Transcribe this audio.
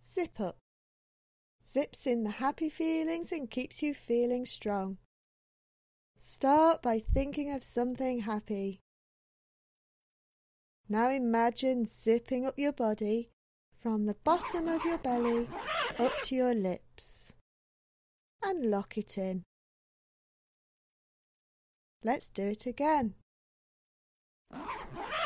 Zip up. Zips in the happy feelings and keeps you feeling strong. Start by thinking of something happy. Now imagine zipping up your body from the bottom of your belly up to your lips and lock it in. Let's do it again.